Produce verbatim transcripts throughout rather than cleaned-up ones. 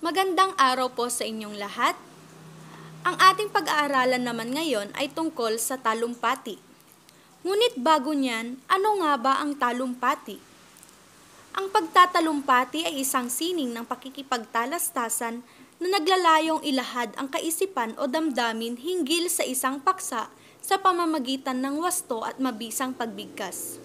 Magandang araw po sa inyong lahat. Ang ating pag-aaralan naman ngayon ay tungkol sa talumpati. Ngunit bago niyan, ano nga ba ang talumpati? Ang pagtatalumpati ay isang sining ng pakikipagtalastasan na naglalayong ilahad ang kaisipan o damdamin hinggil sa isang paksa sa pamamagitan ng wasto at mabisang pagbigkas.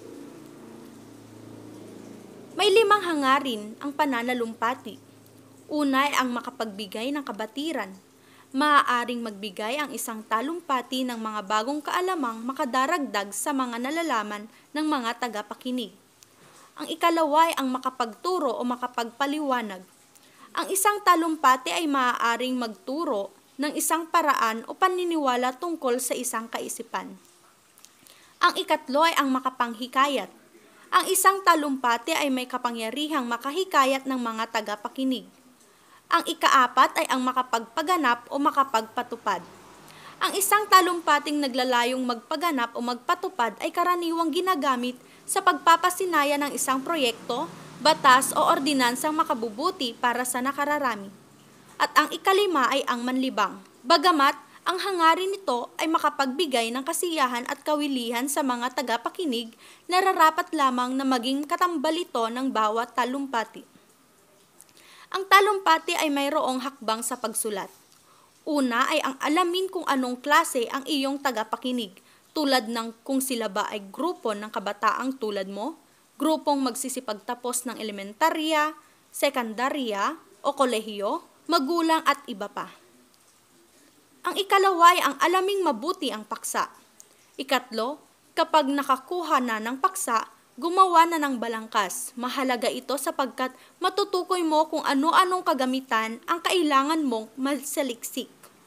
May limang hangarin ang pananalumpati. Una ay ang makapagbigay ng kabatiran. Maaaring magbigay ang isang talumpati ng mga bagong kaalamang makadaragdag sa mga nalalaman ng mga tagapakinig. Ang ikalawa ay ang makapagturo o makapagpaliwanag. Ang isang talumpati ay maaaring magturo ng isang paraan o paniniwala tungkol sa isang kaisipan. Ang ikatlo ay ang makapanghikayat. Ang isang talumpati ay may kapangyarihang makahikayat ng mga tagapakinig. Ang ikaapat ay ang makapagpaganap o makapagpatupad. Ang isang talumpating naglalayong magpaganap o magpatupad ay karaniwang ginagamit sa pagpapasinaya ng isang proyekto, batas o ordinansang makabubuti para sa nakararami. At ang ikalima ay ang manlibang. Bagamat ang hangarin nito ay makapagbigay ng kasiyahan at kawilihan sa mga tagapakinig, nararapat lamang na maging katambal ito ng bawat talumpati. Ang talumpati ay mayroong hakbang sa pagsulat. Una ay ang alamin kung anong klase ang iyong tagapakinig, tulad ng kung sila ba ay grupo ng kabataang tulad mo, grupong magsisipagtapos ng elementarya, sekundarya o kolehiyo, magulang at iba pa. Ang ikalawa ay ang alaming mabuti ang paksa. Ikatlo, kapag nakakuha na ng paksa, gumawa na ng balangkas. Mahalaga ito sapagkat matutukoy mo kung ano-anong kagamitan ang kailangan mong masaliksik.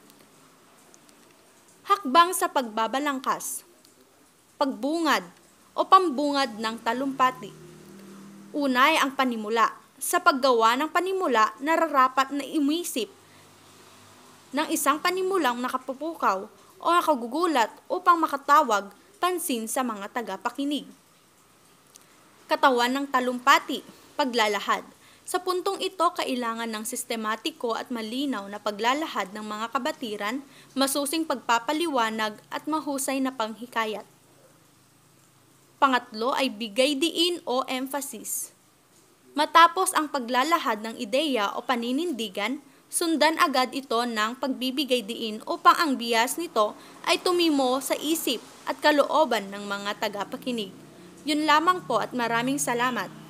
Hakbang sa pagbabalangkas. Pagbungad o pambungad ng talumpati. Una ay ang panimula. Sa paggawa ng panimula, nararapat na imisip ng isang panimulang nakapupukaw o nakagugulat upang makatawag pansin sa mga tagapakinig. Katawan ng talumpati, paglalahad. Sa puntong ito, kailangan ng sistematiko at malinaw na paglalahad ng mga kabatiran, masusing pagpapaliwanag at mahusay na panghikayat. Pangatlo ay bigay diin o emphasis. Matapos ang paglalahad ng ideya o paninindigan, sundan agad ito ng pagbibigay diin upang ang bias nito ay tumimo sa isip at kalooban ng mga tagapakinig. Yun lamang po at maraming salamat.